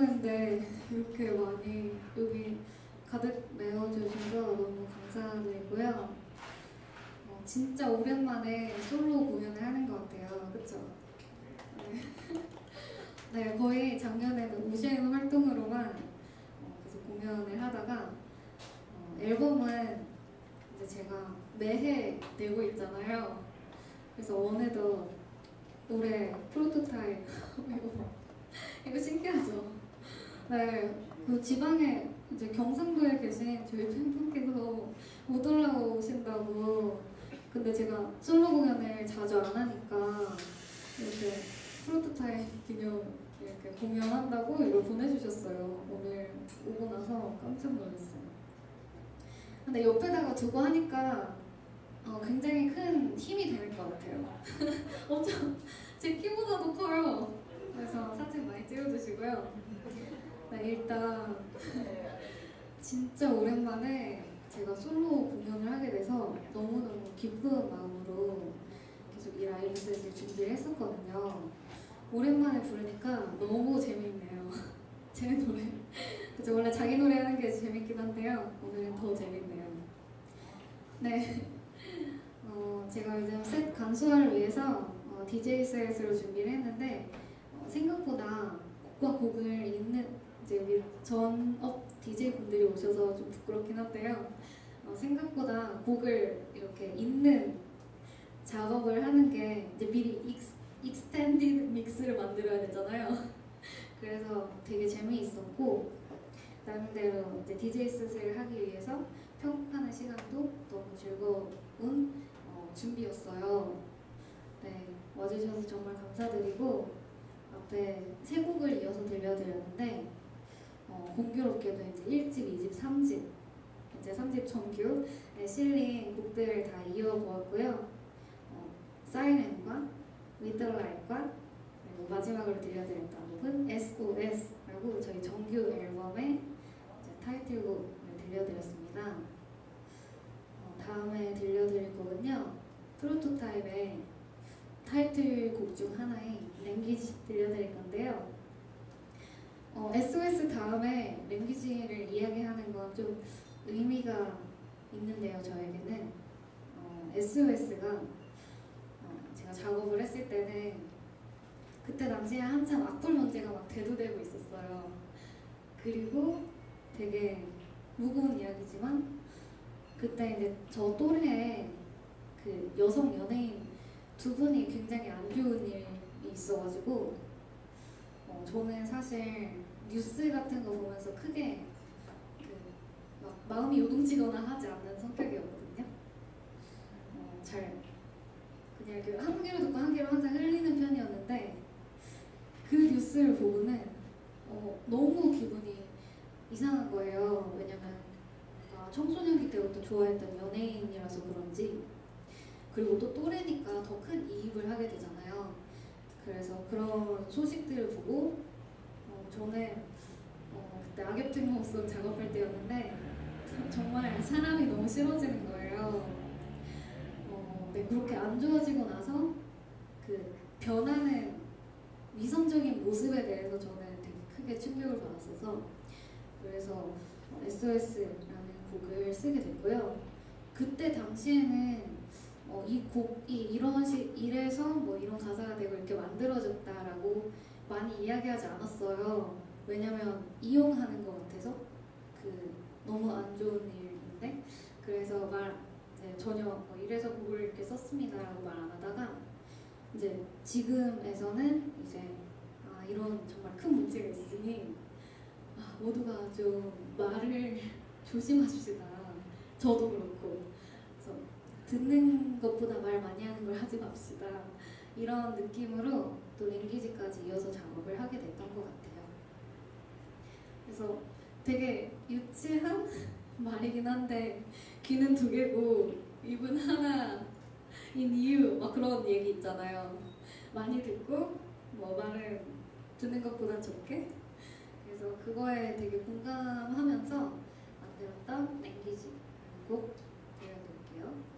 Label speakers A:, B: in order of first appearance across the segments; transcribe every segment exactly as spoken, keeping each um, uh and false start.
A: 모르는데 이렇게 많이 여기 가득 메워주셔서 너무 감사드리고요. 어, 진짜 오랜만에 솔로 공연을 하는 것 같아요. 그쵸? 네, 네 거의 작년에는 오션 활동으로만 어, 계속 공연을 하다가 어, 앨범은 이제 제가 매해 내고 있잖아요. 그래서 원에도 올해 프로토타입 이거, 이거 신기하죠? 네, 그 지방에 이제 경상도에 계신 저희 팬분께서 못 올라오신다고. 근데 제가 솔로 공연을 자주 안 하니까 이렇게 프로토타입 기념 이렇게 공연한다고 이걸 보내주셨어요. 오늘 오고 나서 깜짝 놀랐어요. 근데 옆에다가 두고 하니까 어, 굉장히 큰 힘이 되는 것 같아요. 엄청 제 키보다도 커요. 그래서 사진 많이 찍어주시고요. 네, 일단 진짜 오랜만에 제가 솔로 공연을 하게 돼서 너무너무 기쁜 마음으로 계속 이 라이브 셋을 준비를 했었거든요. 오랜만에 부르니까 너무 재밌네요. 제 노래. 그쵸, 원래 자기 노래 하는 게 재밌긴 한데요. 오늘은 더 재밌네요. 네. 어, 제가 요즘 셋 간소화를 위해서 어, 디제이 셋으로 준비를 했는데 어, 생각보다 곡과 곡을 잇는 이제 우리 전업 디제이 분들이 오셔서 좀 부끄럽긴 한데요. 어, 생각보다 곡을 이렇게 잇는 작업을 하는 게 이제 미리 익스, 익스텐디드 믹스를 만들어야 되잖아요. 그래서 되게 재미있었고 나름대로 이제 디제이 셋을 하기 위해서 편곡하는 시간도 너무 즐거운 어, 준비였어요. 네, 와주셔서 정말 감사드리고 앞에 세 곡을 이어서 들려드렸는데 어, 공교롭게도 이제 일 집, 이 집, 삼 집 이제 삼 집 정규에 실린 곡들을 다 이어보았고요. 어, 사이렌과 위들라이트과 그리고 마지막으로 들려드렸던 곡은 에스오에스라고 저희 정규 앨범의 이제 타이틀곡을 들려드렸습니다. 어, 다음에 들려드릴 곡은요, 프로토타입의 타이틀곡 중 하나인 랭귀지 들려드릴 건데요. 어, 에스오에스 다음에 랭귀지를 이야기하는 건 좀 의미가 있는데요, 저에게는. 어, 에스오에스가 어, 제가 작업을 했을 때는 그때 당시에 한참 악플 문제가 막 대두되고 있었어요. 그리고 되게 무거운 이야기지만 그때 이제 저 또래에 그 여성 연예인 두 분이 굉장히 안 좋은 일이 있어가지고 어, 저는 사실 뉴스 같은 거 보면서 크게 그 막 마음이 요동치거나 하지 않는 성격이었거든요. 어, 잘 그냥 이렇게 한 귀로 듣고 한 귀로 항상 흘리는 편이었는데 그 뉴스를 보고는 어, 너무 기분이 이상한 거예요. 왜냐면 아, 청소년기 때부터 좋아했던 연예인이라서 그런지 그리고 또 또래니까 더 큰 이입을 하게 되잖아요. 그래서 그런 소식들을 보고 어, 저는 어, 그때 악역 특목으로 작업할 때였는데 정말 사람이 너무 싫어지는 거예요. 어, 네, 그렇게 안 좋아지고 나서 그 변하는 위선적인 모습에 대해서 저는 되게 크게 충격을 받았어서 그래서 에스오에스라는 곡을 쓰게 됐고요. 그때 당시에는 어, 이 곡이 이런 식 이래서 뭐 이런 가사가 되고 이렇게 만들어졌다라고 많이 이야기하지 않았어요. 왜냐면 이용하는 것 같아서 그 너무 안 좋은 일인데 그래서 말 네, 전혀 뭐 이래서 곡을 이렇게 썼습니다라고 말 안 하다가 이제 지금에서는 이제 아 이런 정말 큰 문제가 있으니 아, 모두가 좀 말을 조심하십시다. 저도 그렇고 그래서 듣는 것보다 말 많이 하는 걸 하지 맙시다. 이런 느낌으로 또 랭귀지까지 이어서 작업을 하게 됐던 것 같아요. 그래서 되게 유치한 말이긴 한데 귀는 두 개고 입은 하나인 이유 막 그런 얘기 있잖아요. 많이 듣고 뭐 말은 듣는 것보다 적게 그래서 그거에 되게 공감하면서 만들었던 랭귀지 곡 들려드릴게요.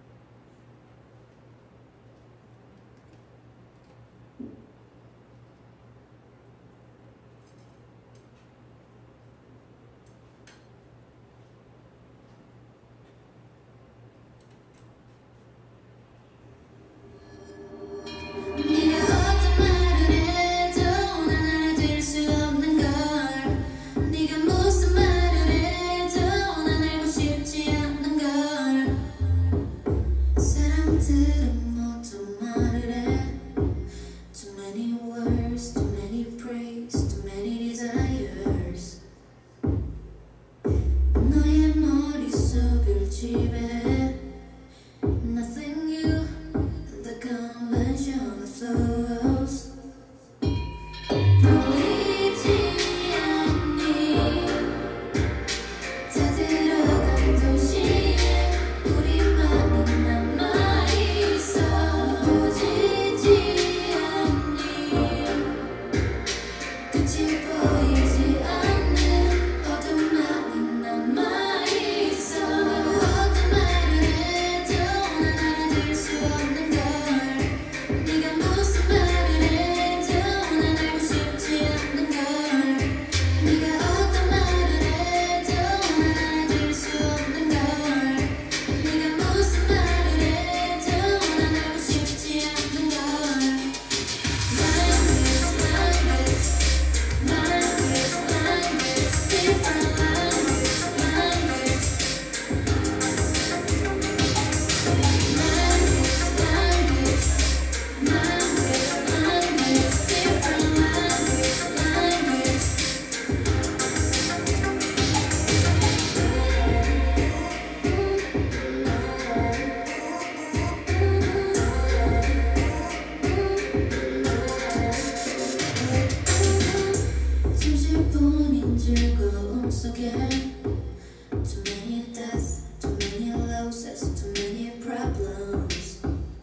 B: once again. Too many deaths, too many losses, too many problems.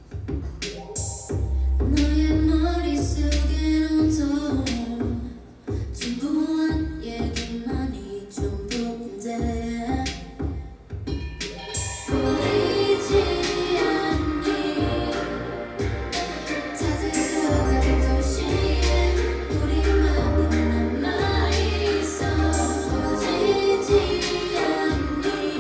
B: 너의 머릿속엔 온통 진부한 얘기만이 전부인데 보이지 않니 다 들어간 도시에 우리만은 남아있어 보이지 않니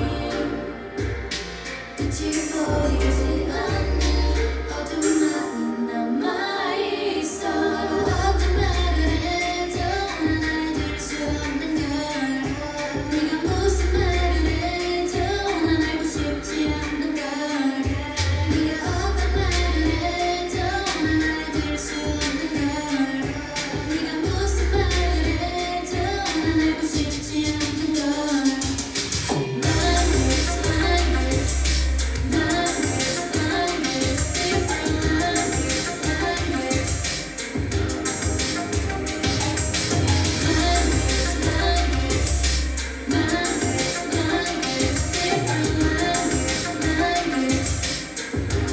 B: 끝이 보이지 않는 어둠만은 남아있어 어떤 말을 해도 난 알아들을 수 없는 걸 네가 무슨 말을 해도 난 알고 싶지 않는 걸 네가 어떤 말을 해도 난 알아들을 수 없는 걸 네가 무슨 말을 해도 난 알고 싶지 않는 걸 Language, language, language, language, different language, language. Language, language, language, language, different language, language.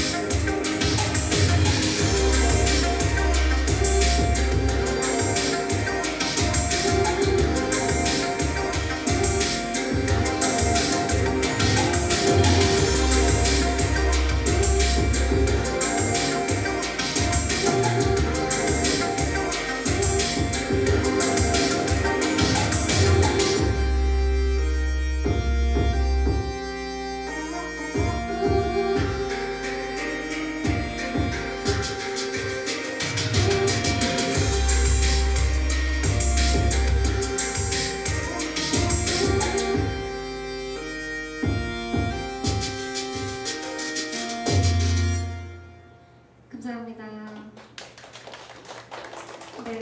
A: 감사합니다. 네,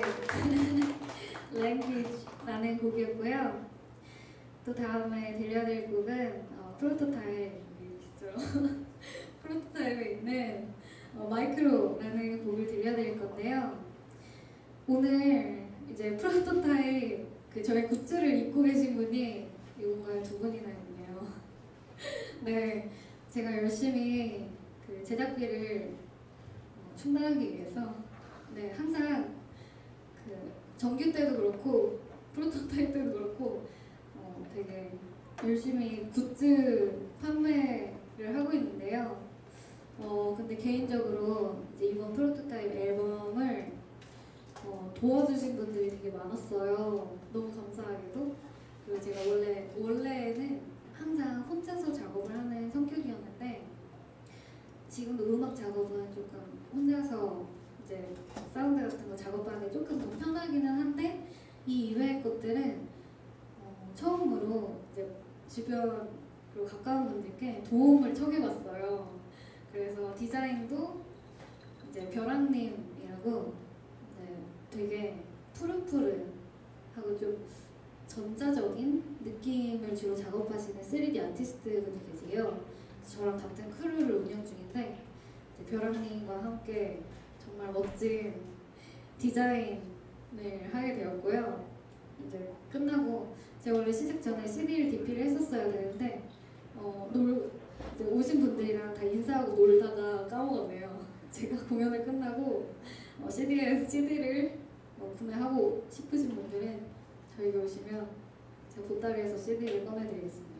A: Language라는 곡이었고요. 또 다음에 들려드릴 곡은 어, 프로토타입이죠. 프로토타입에 있는 어, 마이크로라는 곡을 들려드릴 건데요. 오늘 이제 프로토타입 그 저희 굿즈를 입고 계신 분이 이건가요? 두 분이나 있네요. 네, 제가 열심히 그 제작비를 충당하기 위해서 네 항상 그 정규 때도 그렇고 프로토타입 때도 그렇고 어, 되게 열심히 굿즈 판매를 하고 있는데요. 어 근데 개인적으로 이제 이번 프로토타입 앨범을 어, 도와주신 분들이 되게 많았어요. 너무 감사하게도. 그리고 제가 원래 원래는 항상 혼자서 작업을 하는 성격이었는데 지금도 음악 작업은 조금 혼자서 이제 사운드 같은 거 작업하는 게 조금 더 편하기는 한데 이 이외의 것들은 어, 처음으로 이제 주변 그리고 가까운 분들께 도움을 청해봤어요. 그래서 디자인도 이제 벼랑님이라고 이제 되게 푸른푸른하고 좀 전자적인 느낌을 주로 작업하시는 쓰리디 아티스트 분이 계세요. 저랑 같은 크루를 운영 중인데 벼랑님과 함께 정말 멋진 디자인을 하게 되었고요. 이제 끝나고 제가 원래 시작 전에 씨디를 디피를 했었어야 되는데 어, 놀, 이제 오신 분들이랑 다 인사하고 놀다가 까먹었네요. 제가 공연을 끝나고 어, 씨디에, 씨디를 어, 구매하고 싶으신 분들은 저에게 오시면 제가 보따리에서 씨디를 꺼내드리겠습니다.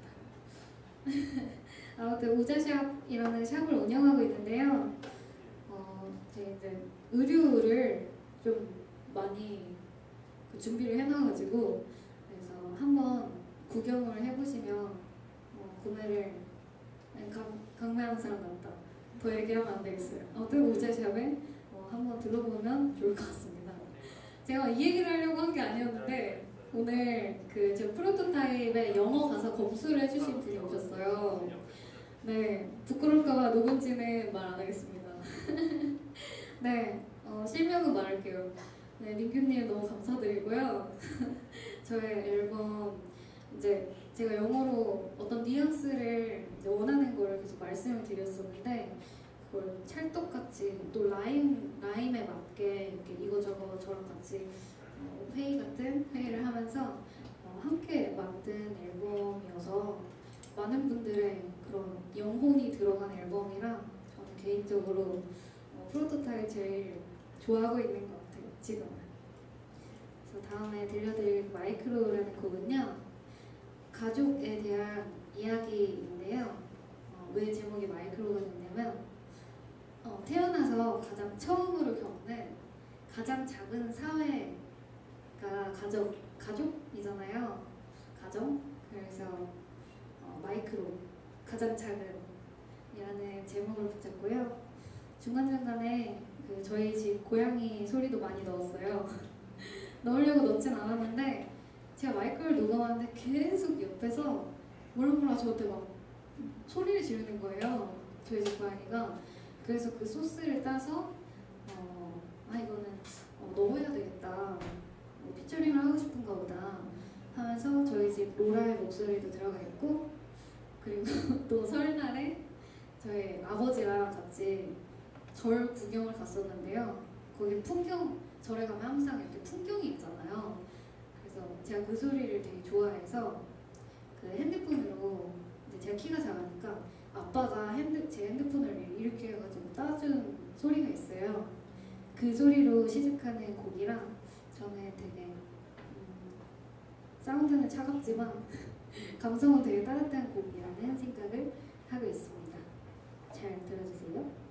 A: 아무튼 우자샵이라는 샵을 운영하고 있는데요. 어, 제가 이제 의류를 좀 많이 그 준비를 해놔가지고 그래서 한번 구경을 해보시면 어, 구매를 아니, 강, 강매하는 사람 같다. 더 얘기하면 안 되겠어요. 아무튼 우자샵에 어, 한번 들러보면 좋을 것 같습니다. 제가 이 얘기를 하려고 한 게 아니었는데 오늘 그 제 프로토타입의 영어 가사 검수를 해주신 분이 오셨어요. 네, 부끄러울까봐 녹음지는 말 안 하겠습니다. 네, 어, 실명은 말할게요. 네, 민규님 너무 감사드리고요. 저의 앨범 이제 제가 영어로 어떤 뉘앙스를 이제 원하는 거를 계속 말씀을 드렸었는데 그걸 찰떡같이 또 라임 라임에 맞게 이렇게 이거저거 저랑 같이 어, 회의 같은 회의를 하면서 어, 함께 만든 앨범이어서 많은 분들의 그런 영혼이 들어간 앨범이라 저는 개인적으로 어, 프로토타입 제일 좋아하고 있는 것 같아요, 지금은. 그래서 다음에 들려드릴 마이크로라는 곡은요, 가족에 대한 이야기인데요. 어, 왜 제목이 마이크로가 됐냐면 어, 태어나서 가장 처음으로 겪는 가장 작은 사회가 가족, 가족이잖아요. 가정? 그래서 어, 마이크로, 가장 작은 이라는 제목을 붙였고요. 중간중간에 그 저희 집 고양이 소리도 많이 넣었어요. 넣으려고 넣진 않았는데 제가 마이크를 녹음하는데 계속 옆에서 몰라 몰라 저한테 막 소리를 지르는 거예요. 저희 집 고양이가. 그래서 그 소스를 따서 어, 아 이거는 어, 넣어야 되겠다. 뭐 피처링을 하고 싶은가 보다 하면서 저희 집 로라의 목소리도 들어가 있고, 그리고 또 설날에 저희 아버지랑 같이 절 구경을 갔었는데요. 거기 풍경, 절에 가면 항상 이렇게 풍경이 있잖아요. 그래서 제가 그 소리를 되게 좋아해서 그 핸드폰으로, 이제 제가 키가 작으니까 아빠가 핸드, 제 핸드폰을 이렇게 해가지고 따준 소리가 있어요. 그 소리로 시작하는 곡이라 저는 되게 음, 사운드는 차갑지만 감성은 되게 따뜻한 곡이라는 생각을 하고 있습니다. 잘 들어주세요.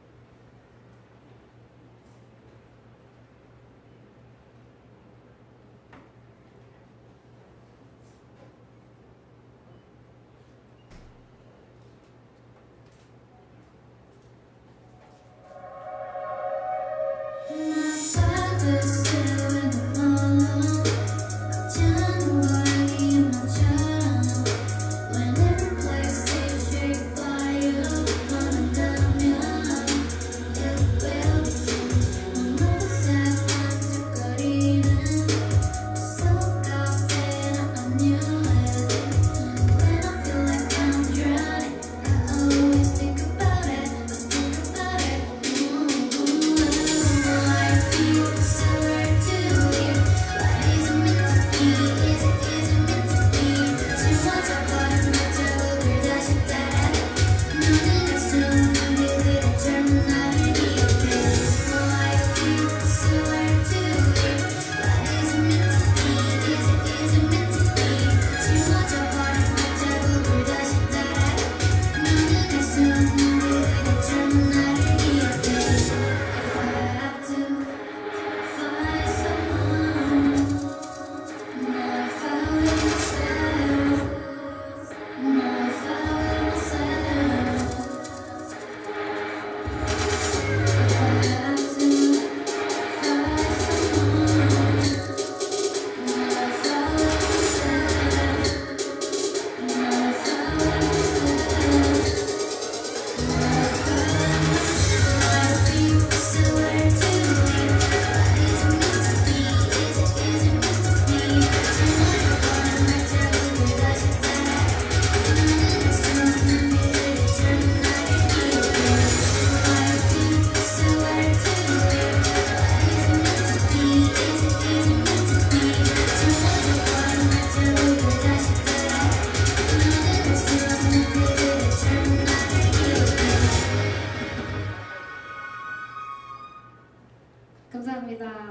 A: 감사합니다.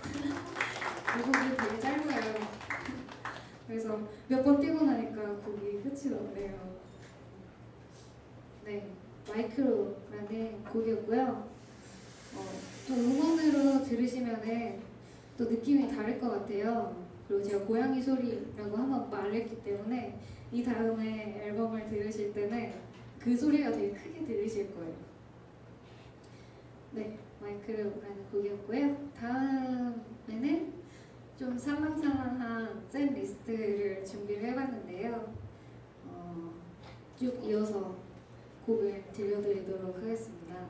A: 이 곡이 되게 짧아요. 그래서 몇 번 뛰고 나니까 곡이 끝이 났네요. 네, 마이크로라는 곡이었고요. 어, 또 음원으로 들으시면은 또 느낌이 다를 것 같아요. 그리고 제가 고양이 소리라고 한번 말했기 때문에 이 다음에 앨범을 들으실 때는 그 소리가 되게 크게 들리실 거예요. 네, 마이크로라는 곡이었고요. 다음에는 좀 살랑살랑한 셋 리스트를 준비를 해봤는데요. 어, 쭉 이어서 곡을 들려드리도록 하겠습니다.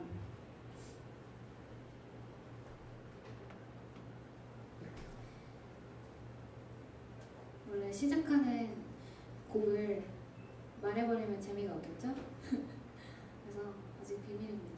A: 원래 시작하는 곡을 말해버리면 재미가 없겠죠? 그래서 아직 비밀입니다.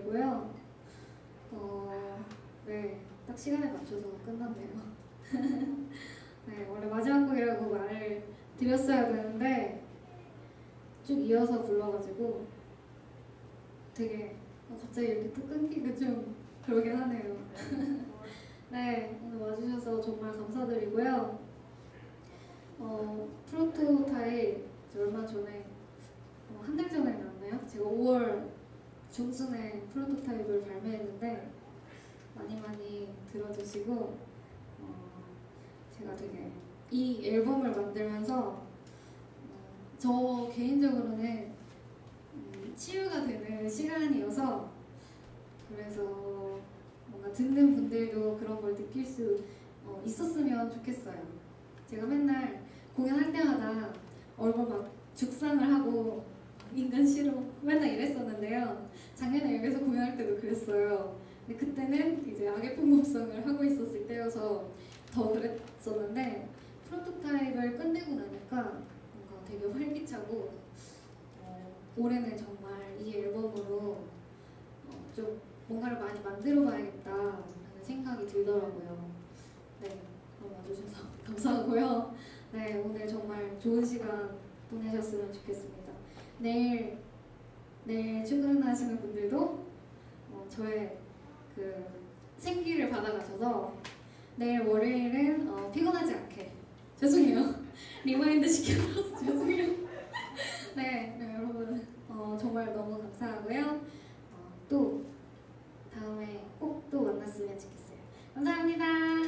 A: 노래고요. 어, 네, 딱 시간에 맞춰서 끝났네요. 네, 원래 마지막 곡이라고 말을 드렸어야 되는데 쭉 이어서 불러가지고 되게 어, 갑자기 이렇게 또 끊기가 좀 그러긴 하네요. 네, 오늘 와주셔서 정말 감사드리고요. 어, 프로토타입 얼마 전에 어, 한 달 전에 나왔나요? 제가 오월 중순에 프로토타입을 발매했는데 많이 많이 들어주시고 어, 제가 되게 이 앨범을 만들면서 어, 저 개인적으로는 음, 치유가 되는 시간이어서 그래서 뭔가 듣는 분들도 그런 걸 느낄 수 어, 있었으면 좋겠어요. 제가 맨날 공연할 때마다 얼굴 막 죽상을 하고 인간 싫어 맨날 이랬었는데요. 작년에 여기서 공연할 때도 그랬어요. 근데 그때는 이제 악의 풍목성을 하고 있었을 때여서 더 그랬었는데 프로토타입을 끝내고 나니까 뭔가 되게 활기차고 어, 올해는 정말 이 앨범으로 어, 좀 뭔가를 많이 만들어 봐야겠다라는 생각이 들더라고요. 네, 그럼 와주셔서 감사하고요. 네, 오늘 정말 좋은 시간 보내셨으면 좋겠습니다. 내일 내일 출근하시는 분들도 어, 저의 그 생기를 받아가셔서 내일 월요일은 어, 피곤하지 않게 죄송해요. 리마인드 시켜서 죄송해요. 네, 네 여러분 어, 정말 너무 감사하고요. 어, 또 다음에 꼭 또 만났으면 좋겠어요. 감사합니다.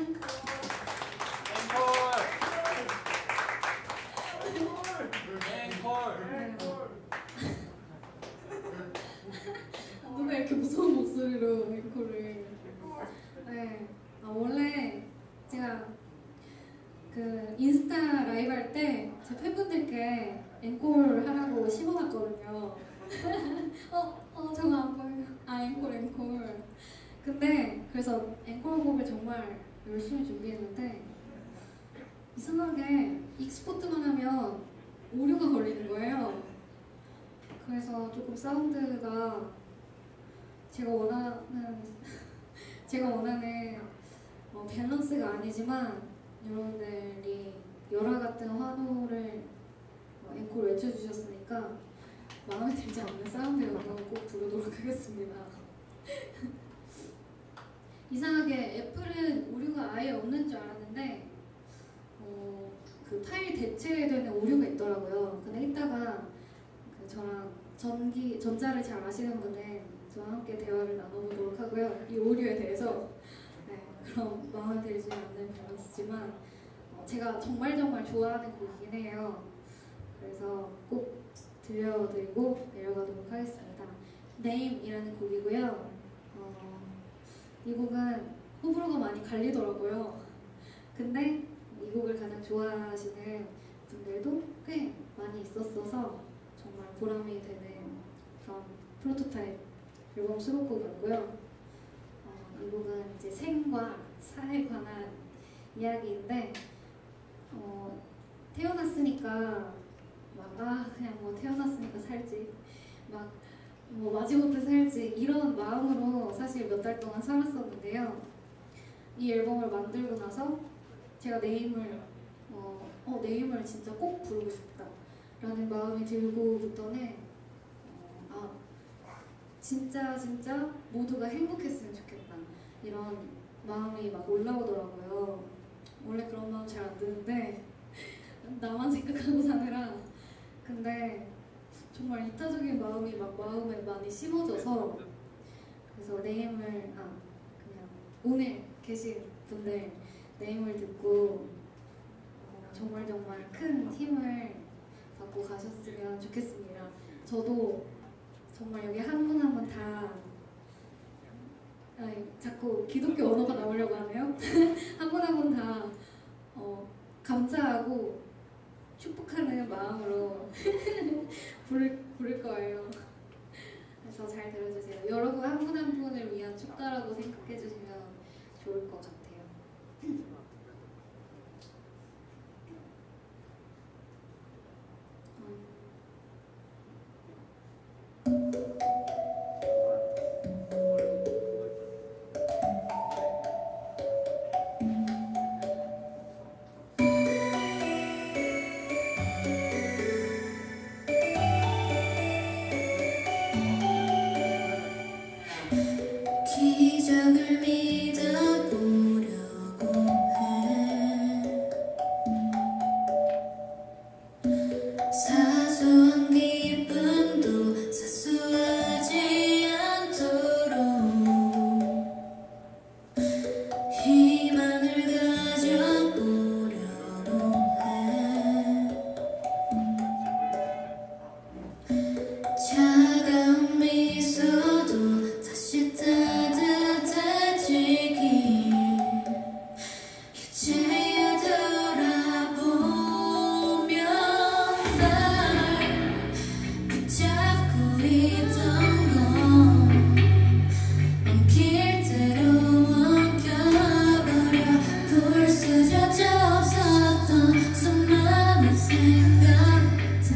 A: 누가 이렇게 무서운 목소리로 앵콜을. 네, 아, 원래 제가 그 인스타 라이브 할 때 제 팬분들께 앵콜 하라고 심어놨거든요. 어, 어, 저거 안 보여요. 아, 앵콜, 앵콜. 근데 그래서 앵콜곡을 정말 열심히 준비했는데 이상하게 익스포트만 하면 오류가 걸리는 거예요. 그래서 조금 사운드가 제가 원하는 제가 원하는 어, 밸런스가 아니지만 여러분들이 열화 같은 환호를 어, 앵콜 외쳐주셨으니까 마음에 들지 않는 사운드여도 꼭 부르도록 하겠습니다. 이상하게 애플은 오류가 아예 없는 줄 알았는데 어, 그 파일 대체되는 오류가 있더라고요. 근데 이따가 그 저랑 전기 전자를 잘 아시는 분은 저와 함께 대화를 나눠보도록 하고요. 이 오류에 대해서. 네, 그럼 마음에 들지 않는 밸런스지만 어, 제가 정말 정말 좋아하는 곡이긴 해요. 그래서 꼭 들려드리고 내려가도록 하겠습니다. Name이라는 곡이고요. 어, 이 곡은 호불호가 많이 갈리더라고요. 근데 이 곡을 가장 좋아하시는 분들도 꽤 많이 있었어서 정말 보람이 되는 그런 프로토타입 앨범 수록곡이었고요. 어, 이 곡은 이제 생과 사에 관한 이야기인데 어, 태어났으니까 막 아 그냥 뭐 태어났으니까 살지 막 뭐 마지못해 살지 이런 마음으로 사실 몇 달 동안 살았었는데요. 이 앨범을 만들고 나서 제가 네임을 어, 어 네임을 진짜 꼭 부르고 싶다 라는 마음이 들고부터는 어, 아 진짜 진짜 모두가 행복했으면 좋겠다 이런 마음이 막 올라오더라고요. 원래 그런 마음 잘 안 드는데 나만 생각하고 사느라. 근데 정말 이타적인 마음이 막 마음에 많이 심어져서 그래서 네임을 아 그냥 오늘 계신 분들 네임을 듣고 어, 정말 정말 큰 힘을 받고 가셨으면 좋겠습니다. 저도 정말 여기 한 분 한 분 다 아니, 자꾸 기독교 언어가 나오려고 하네요. 한 분 한 분 다 어, 감사하고 축복하는 마음으로 부를, 부를 거예요. 그래서 잘 들어주세요. 여러분 한 분 한 분을 위한 축가라고 생각해 주시면 좋을 것 같아요. 음.
B: 기적을 믿어보려고 해. 사소한 기쁨도 사소하지 않도록 희망을 가져보려고 해. 차가운 미소도 다시 따뜻해지길 이제야 돌아보면 날 붙잡고 있던 건 엉킬 대로 엉켜버려 볼 수조차 없었던 수많은 생각들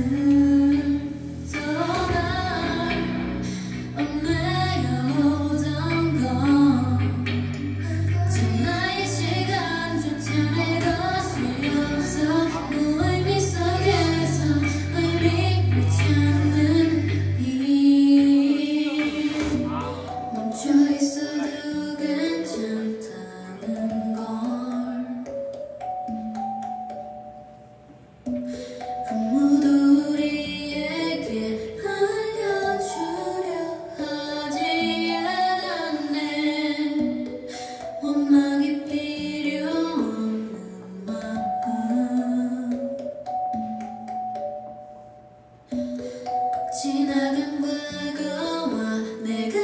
B: 얽매여오던 건 참 나의 시간조차 내 것이 없어 무의미 속에서 의미를 찾는 일 멈춰있어도 괜찮다는 걸 아무도 우리에게 알려주려 하지 않았네. 원망이 필요 없는 마음 지나간 과거와 내가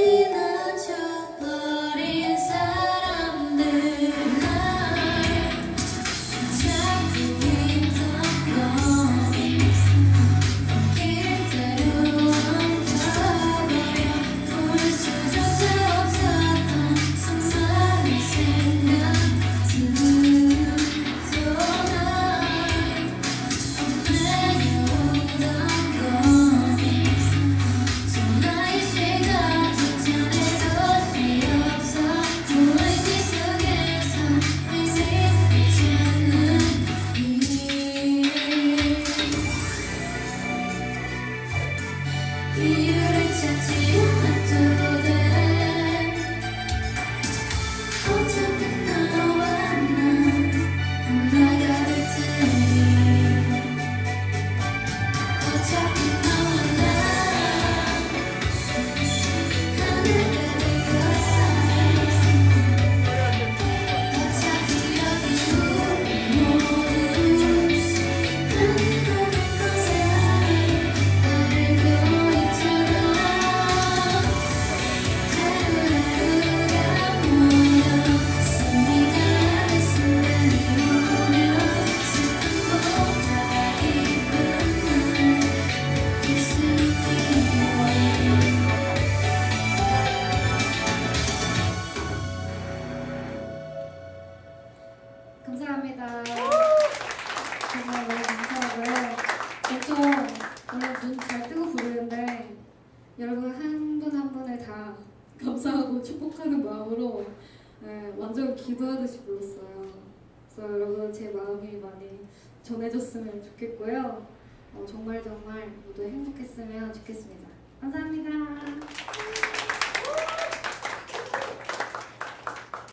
B: 지나쳐버린 사람들 날 붙잡고 있던 건 엉킬 대로 엉켜버려 볼 수조차 없었던 수많은 생각들 또 날 얽매여오던 건 참 나의 시간조차 내 것이 없어 무의미 속에서 의미를 찾는 일 이유를 찾지 않아도 돼. 어차피 너와 난 하나가 될 테니 어차피 너와 난 하나가 될 거야. 어차피 여기 우리 모두 하나가 될 거야. 알고 있도록 하루하루가 모여 숨이 가는 순간이 오면 슬픔보다 기쁨을 느낄 수 있기를
A: 감사합니다. 정말 너무 감사하고요. 엄청 오늘 눈 잘 뜨고 부르는데 여러분 한 분 한 분을 다 감사하고 축복하는 마음으로 네, 완전 기도하듯이 불렀어요. 그래서 여러분 제 마음이 많이 전해졌으면 좋겠고요. 어, 정말 정말 모두 행복했으면 좋겠습니다. 감사합니다.